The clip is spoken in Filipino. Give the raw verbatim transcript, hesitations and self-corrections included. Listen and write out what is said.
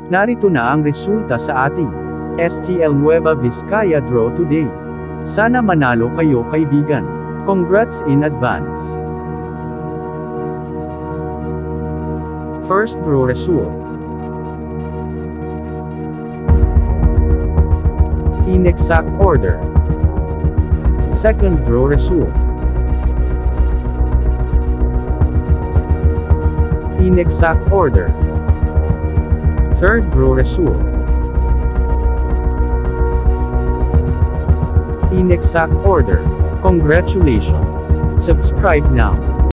Narito na ang resulta sa ating S T L Nueva Vizcaya draw today. Sana manalo kayo kaibigan. Congrats in advance. First draw result. In exact order. Second draw result. In exact order. Third draw result. In exact order. Congratulations. Subscribe now.